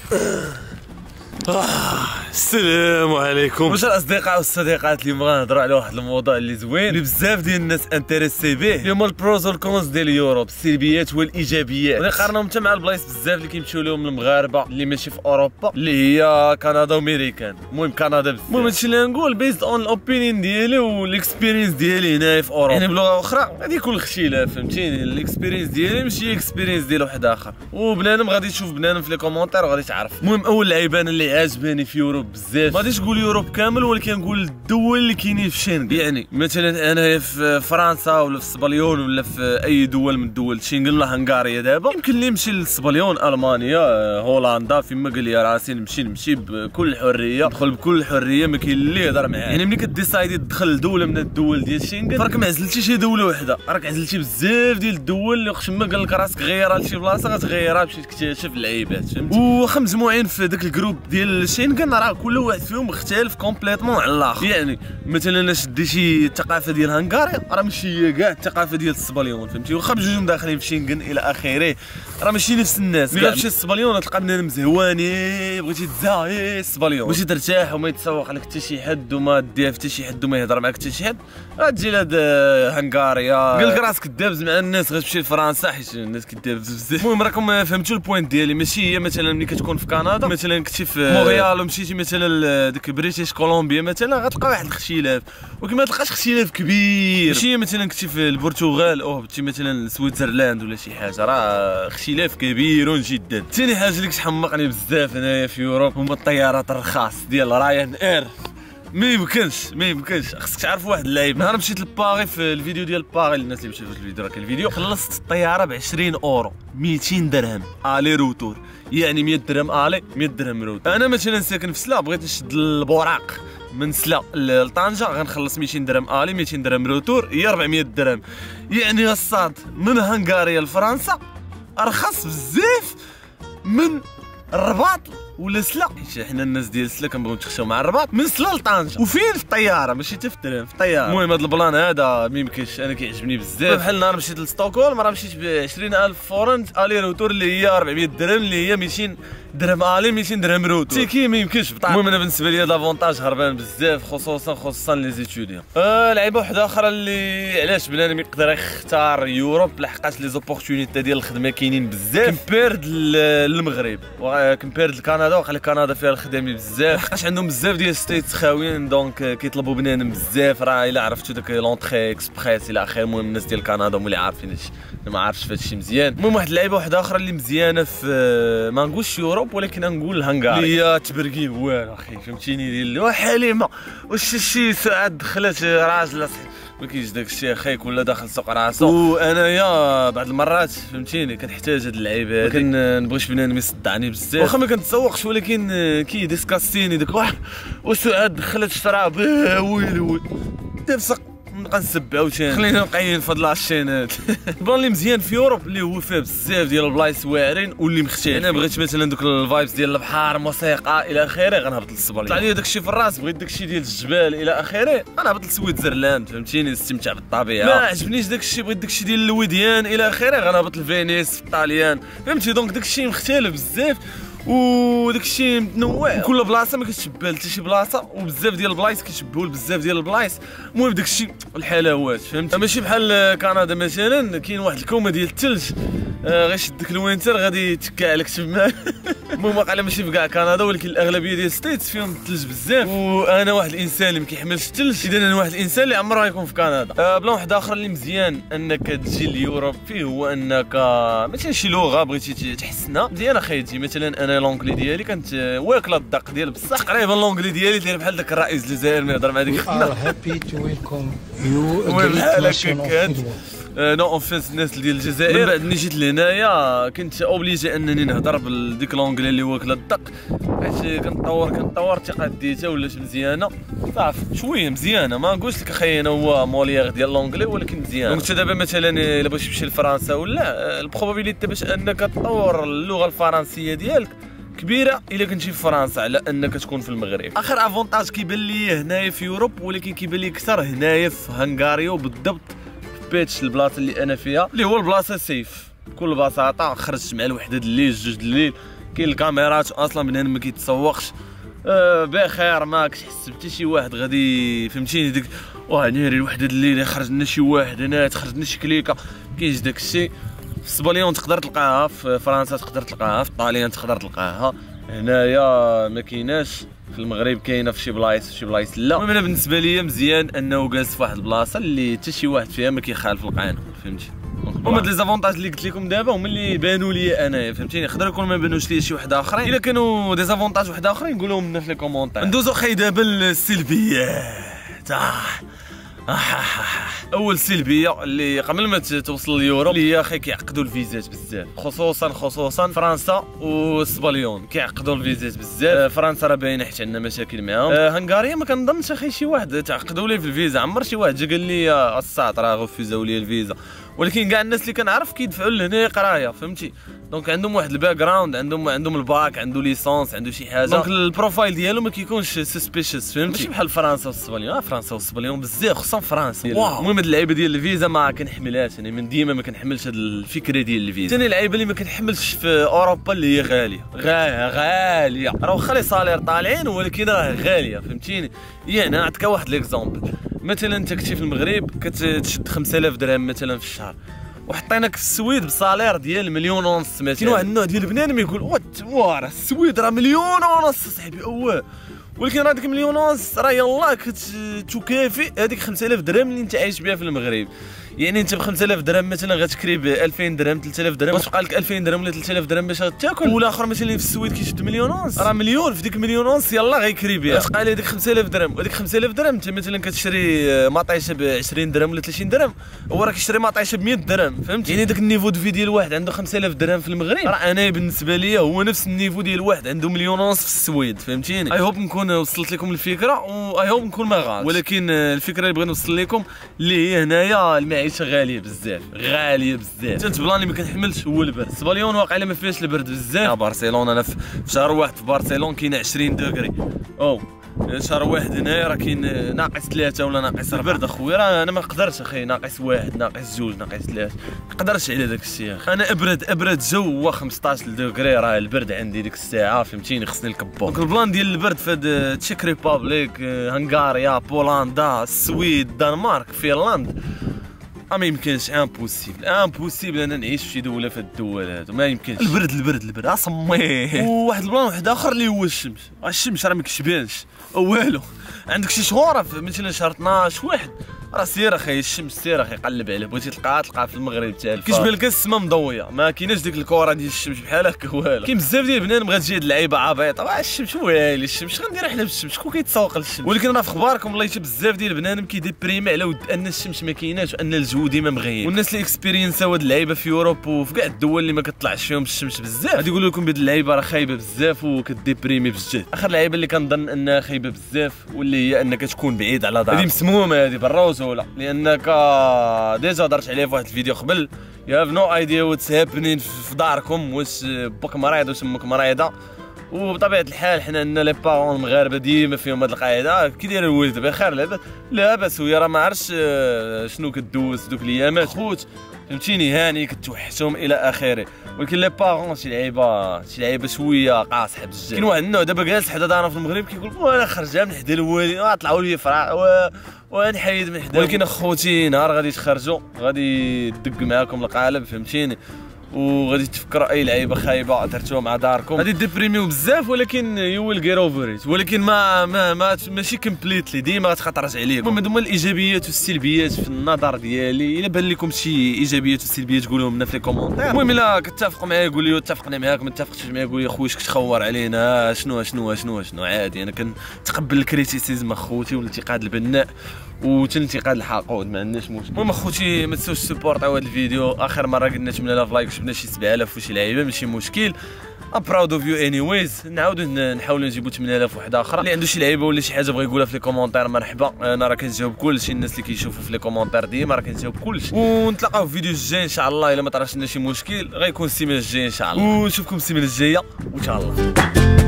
السلام عليكم. واش الاصدقاء والصديقات، اليوم غنهضروا على واحد الموضوع اللي زوين اللي بزاف ديال الناس انتريسي به، اللي هما البروز والكونز ديال يوروب، السلبيات والايجابيات. ونقارنهم حتى مع البلايص بزاف اللي كيمشيو لهم المغاربه اللي ماشي في اوروبا، اللي هي كندا وامريكان. المهم كندا بزاف. المهم هادشي اللي غنقول بيزد اون الاوبينيون ديالي والاكسبيرينس ديالي هنايا في اوروبا. يعني بلغه اخرى غادي يكون الاختلاف، فهمتيني؟ الاكسبيرينس ديالي ماشي اكسبيرينس ديال واحد اخر، وبنادم غادي تشوف بنادم في لي كومونتير وغادي تعرف. المهم اول العيبان اللي عاجباني في يوروب بزاف، ما غاديش نقول يوروب كامل ولكن نقول الدول اللي كاينين في شنغن. يعني مثلا انايا في فرنسا ولا في سباليون ولا في اي دول من دول شنغن ولا هنغاريا، دابا يمكن لي نمشي لسباليون، المانيا، هولندا، فيما قال لي راسي نمشي بكل حريه، ندخل بكل حريه، ما كاين اللي يهضر معايا. يعني ملي كديسايدي تدخل لدوله من الدول ديال شنغن، راك ما عزلتيش شي دوله وحده، راك عزلتي بزاف ديال الدول اللي وقت ما قال لك راسك غيرها لشي بلاصه غتغيرها باش تكتشف العيبات، فهمتي؟ واخا مجموعين في داك الجروب ديال شنغن، راه كل واحد فيهم مختلف كومبليتمون على الاخر. يعني مثلا الا شدي شي الثقافه ديال هنغاريا راه ماشي هي كاع الثقافه ديال السباليون، فهمتي؟ واخا بجوجهم داخلين في شنغن الى اخره، راه ماشي نفس الناس. ملي غتمشي للسباليون تلقى بنادم زهواني، بغيتي تزاهي السباليون، بغيتي ترتاح وما يتسوق لك حتى شي حد وما ديها حتى شي حد وما يهضر معاك حتى شي حد، غتجي لهاد هنغاريا قال لك راسك دابز مع الناس، غتمشي لفرنسا حيت الناس كدابز بزاف. المهم راكم فهمتوا البوينت ديالي، ماشي هي مثلا ملي كتكون في كندا، مثلا كنتي في مونريال ومشيتي مثلا ديك بريتيش كولومبيا مثلا، غتلقى واحد الاختلاف، ولكن ما تلقاش اختلاف كبير. ماشي مثلا كنتي في البرتغال او هبطتي مثلا سويتزرلاند ولا شي حاجه، راه اختلاف كبير جدا. ثاني حاجه اللي كتحمقني بزاف هنايا في يوروب هما الطيارات الرخاص ديال رايان اير. ما يمكنش خصك تعرف واحد اللعيب. نهار مشيت لباغي في الفيديو ديال باغي، الناس اللي مشاو في الفيديو راك الفيديو، خلصت الطياره ب 20 اورو، 200 درهم الي روتور، يعني 100 درهم الي 100 درهم روتور. انا مثلا ساكن في سلا، بغيت نشد البوراق من سلا لطنجه، غنخلص 200 درهم الي 200 درهم روتور، هي 400 درهم. يعني الصاد من هنغاريا لفرنسا ارخص بزاف من الرباط ولا سلا، حيت حنا الناس ديال سلا كنبغيو نتخشاو مع الرباط من سلا لطنجه، وفين في الطياره ماشي حتى في الدرهم، في الطياره. المهم هذا البلان هذا ما يمكنش، انا كيعجبني بزاف. بحال نهار مشيت لستوكهولم راه مشيت ب 20,000 فورنت الي روتور، اللي هي 400 درهم، اللي هي 200 درهم الي 200 درهم روتور، تيكي ما يمكنش بطاقه. المهم انا بالنسبه لي هذا لافونتاج هربان بزاف، خصوصا لي زيتوديون. لعيبه وحده اخرى اللي علاش بنادم يقدر يختار يوروب، لحقاش لي زوبورتونيتي ديال الخدمه كاينين بزاف كومبيرد للمغرب، كومبيرد لكندا، وخلي كندا فيها الخدامي بزاف، لحقاش عندهم بزاف ديال ستيتس خاويين، دونك كيطلبوا بنادم بزاف. راه الا عرفتوا داك لونطري اكسبريس الى اخره. المهم الناس ديال كندا هما اللي عارفين هادشي، انا ما عارفش فهادشي مزيان. المهم واحد اللعيبه وحده اخرى اللي مزيانه في ما نقولش يوروب ولكن نقول هنغاريا، اللي هي تبرقي والو اخي، فهمتيني؟ ديال حليمه واش شي ساعه دخلت راجل ما كاينش داك الشيء اخيك، ولا داخل سوق راسو. وانايا بعض المرات فهمتيني كنحتاج هاد اللعيبه هادي، ما كنبغيش بنادم يصدعني بزاف، واخا ما كنتسوقش ولكن كيديسكاستيني داك واحد وساعات دخلت شراب ويلي تفسق، نبقى نسب عاوتاني. خلينا نقيين في هاد لاشينات. البلان اللي مزيان في يوروب اللي هو فيه بزاف ديال البلايص واعرين واللي مختلف. انا بغيت مثلا دوك الفايبس ديال البحر، موسيقى الى اخره، غنهبط للسباليون. طلع لي داكشي في الراس، بغيت داكشي ديال الجبال الى اخره، غنهبط لسويتزرلاند، فهمتيني؟ نستمتع بالطبيعه. ما عجبنيش داكشي، بغيت داكشي ديال الوديان الى اخره، غنهبط لفينيس في الطاليان، فهمتي؟ دونك داكشي مختلف بزاف وداكشي متنوع، وكل بلاصه ما كتشبه حتى شي بلاصه، وبزاف ديال البلايص كيشبهوا بزاف ديال البلايص. المهم داكشي الحلاوات، فهمت؟ ماشي بحال كندا مثلا كاين واحد الكومه ديال الثلج، غيشدك الوينتر غادي يتكا عليك تما. المهم واقيلا ماشي في كاع كندا، ولكن الاغلبيه ديال الستيتس فيهم الثلج بزاف، وانا واحد الانسان اللي ما كيحملش الثلج، اذا انا واحد الانسان اللي عمره يكون في كندا. بلان واحد اخر اللي مزيان انك تجي ليوروب فيه هو انك مثلا شي لغه بغيتي تحسنها مزيان اخي تجي. مثلا انا لونجلي ديالي كانت واكله الدق ديال بصح، تقريبا لونجلي ديالي داير بحال داك الرئيس الجزائر ما يهضر مع ديك الخدمه. نو اوفنس الناس ديال الجزائر. من بعد ملي جيت لهنايا كنت اوبليجي انني نهضر بديك لونجلي اللي واكله الدق، حيت كنطور الثقه ديتها ولات مزيانه صافي شويه مزيانه. ما نقولش لك اخي انا هو موليير ديال لونجلي ولكن مزيان. دونك دابا مثلا الا بغيتي تمشي لفرنسا ولا البروبابيليتي باش انك تطور اللغه الفرنسيه ديالك كبيره الا كنتي في فرنسا على انك تكون في المغرب. اخر افونتاج كيبان لي هنايا في يوروب، ولكن كيبان لي اكثر هنايا في هنغاريا، وبالضبط في بيتش البلاصه اللي انا فيها، اللي هو البلاصه سيف بكل بساطه. خرجت مع الوحده د الليل، جوج د الليل، كاين الكاميرات اصلا بنادم ما كيتسوقش بخير، ما كتحس حتى شي واحد غادي فهمتيني ديك ناري الوحده الليله خرج لنا شي واحد هنا تخرج لنا شي كليكه، كاينش داك الشيء. في اسبانيون تقدر تلقاها، في فرنسا تقدر تلقاها، في طاليان تقدر تلقاها، هنايا ما كايناش. في المغرب كاينه في شي بلايص وشي بلايص لا. المهم انا بالنسبه لي مزيان انه جالس في واحد البلاصه اللي حتى شي واحد فيها ما كيخالف القانون فهمتي. هما لي زافونتاج اللي قلت لكم دابا هما اللي بانوا لي انايا فهمتيني. يقدر يكون ما بانوش لي شي واحد اخرين، الا كانوا دي زافونتاج واحد اخرين نقولوهم لنا في لي كومونتير. ندوزو خاي دابا للسلبيات. اول سلبيه اللي قبل ما توصل اليورو اللي هي اخي كيعقدوا الفيزات بزاف، خصوصا فرنسا واسبانيون كيعقدوا الفيزات بزاف. فرنسا راه باينه حتى عندنا مشاكل معاهم. هنغاريا ما كنظنش اخي شي واحد تعقدوا لي في الفيزا، عمر شي واحد جا قال لي الساط راه غفيزاو لي الفيزا، ولكن كاع الناس اللي كنعرف كيدفعوا لهنا قرايه فهمتي. دونك عندهم واحد الباك جراوند، عندهم الباك، عنده ليسونس، عنده شي حاجه. دونك البروفايل ديالو ما كيكونش سسبيشيس فهمتي، ماشي بحال فرنسا والاسبانيون. فرنسا والاسبانيون بزاف خصوصا فرنسا. المهم هاد اللعيبه ديال الفيزا ما كنحملهاش، انا من ديما ما كنحملش هاد الفكره ديال الفيزا. ثاني اللعيبه اللي ما كنحملش في اوروبا اللي هي غاليه، راه واخا لي صالير طالعين ولكن راه غاليه فهمتيني. يعني نعطيك واحد ليكزومبل، مثلا انت كنتي في المغرب كتشد 5000 درهم مثلا في الشهر، وحطيناك في السويد بصالير ديال 1.5 مليون مثلا. كاين واحد النوع ديال البنادم يقول راه السويد راه 1.5 مليون صاحبي ولكن راه ديك 1.5 مليون راه يلاه كتكافئ هذيك 5000 درهم اللي انت عايش بها في المغرب. يعني انت ب 5000 درهم مثلا غتكري ب 2000 درهم 3000 درهم، وتبقى لك 2000 درهم ولا 3000 درهم باش تاكل. والاخر مثلا في السويد كيشد 1.5 مليون، راه مليون في ديك 1.5 مليون يلاه غيكري بها. تبقى لي هذيك 5000 درهم، وهذيك 5000 درهم انت مثلا كتشري مطيشه ب 20 درهم ولا 30 درهم، هو راه كيشري مطيشه ب 100 درهم فهمتي. يعني داك النيفو دو في ديال واحد عنده 5000 درهم في المغرب، راه انا بالنسبه لي هو نفس النيفو ديال واحد عنده 1.5 مليون في السويد فهمتيني. اي هوب نكون وصلت لكم الفكره، واي هوب نكون ما غلطش، ولكن الفكره اللي بغيت نوصل لكم اللي هي هنايا المعيشه غاليه بزاف. انت البلان اللي ما كنحملش هو البرد. اسبانيون واقيلا ما فيهاش البرد بزاف. برشلونه انا في شهر واحد في برشلونه كاين 20 دوغري، شهر واحد هنايا راه كاين -3 ولا -4. البرد اخويا راه انا ما نقدرش اخي -1 -2 -3 ما نقدرش على داك الشيء اخي. انا ابرد جو هو 15 دوغري، راه البرد عندي ديك الساعه فهمتيني خصني نكبر. دونك البلان ديال البرد في تشيك ريبابليك، هنغاريا، بولندا، السويد، الدنمارك، فنلندا ما يمكنش. امبوسيبل انا نعيش في شي دوله في الدول هادو، ما يمكنش. البرد اصميه. وواحد البلان واحد اخر اللي هو الشمس راه ما كتشبانش والو. عندك شي شهور مثلا شهر 12 واحد راه سير اخي الشمس، سير اخي قلب عليه، بغيتي تلقاها في المغرب تاع كيشبان لك السما مضويه، ما كايناش ديك الكره ديال الشمس بحال هكا والو. كاين بزاف ديال البنان بغات تجي هاد اللعيبه عبيطه، الشمس والي الشمس غندير حنا بالشمس، شكون كيتسوق للشمس؟ ولكن راه في اخباركم والله حتى بزاف ديال البنان كيديبريمي على ود ان الشمس ما كايناش وان الجو ديما مغيب. والناس اللي اكسبيرينساو هاد اللعيبه في اوروب وفي كاع الدول اللي ما كتطلعش فيهم الشمس بزاف غادي يقولوا لكم بهاد اللعيبه راه خايبه بزاف وكديبريمي بجد. اخر لعيبه اللي كنظن انها خايبه بزاف واللي هي انك تكون بعيد على دارك، هذه مسمومه هذه بالروزوله، لانك ديجا درت عليه في واحد الفيديو قبل. يو هاف نو ايديا واتس هابينين في داركم، واش باك مريض واش امك مريضه. وبطبيعه الحال حنا عندنا لي بارون المغاربه ديما فيهم هاد القاعده، كي داير الوالد بخير لاباس وهي راه ما عرفتش شنو كدوز دوك الايامات خوت فهمتيني، هاني كتوحشهم الى اخره. ولكن لي بارون شي لعيبه شويه قاصحه بزاف. كاين واحد النوع دابا جالس حدا دارنا في المغرب كيقول انا خرجها من حدا الوالد طلعوا لي فرع ونحيد من حدا. ولكن اخوتي نهار غادي تخرجوا غادي يدق معاكم القالب فهمتيني، وغادي تفكروا اي لعيبه خايبه درتوها مع داركم غادي ديبريميو بزاف، ولكن يو ويل جيت اوفر ات. ولكن ماشي كومبليتلي، ديما غتخطرج عليكم. المهم هما الايجابيات والسلبيات في النظر ديالي. الا بان لكم شي ايجابيات وسلبيات قولوهم لنا في لي كومونتير. المهم الا كتفقوا معايا قول لي اتفقنا معاك، ما اتفقتش معايا قول لي خويا كتخور علينا شنو عادي. انا كنتقبل الكريتيسيزم اخوتي والانتقاد البناء والانتقاد الحقود، ما عندناش مشكل. المهم اخوتي ما تنساوش سبورطاو هذا الفيديو. اخر مره قلنا 8000 لايك شفنا شي 7000 وشي لعيبه ماشي مشكل. ام براود اوف يو اني ويز. نعاودوا نحاولوا نجيبوا 8000 وحده اخرى. اللي عنده شي لعيبه ولا شي حاجه بغى يقولها في لي كومونتير مرحبا، انا راه كنجاوب كلشي. الناس اللي كيشوفوا في لي كومونتير ديما راه كنجاوب كلشي. ونتلاقاو في فيديو الجاي ان شاء الله. الا ما طراش لنا شي مشكل غيكون السيمانه الجايه ان شاء الله، ونشوفكم السيمانه الجايه وان شاء الله.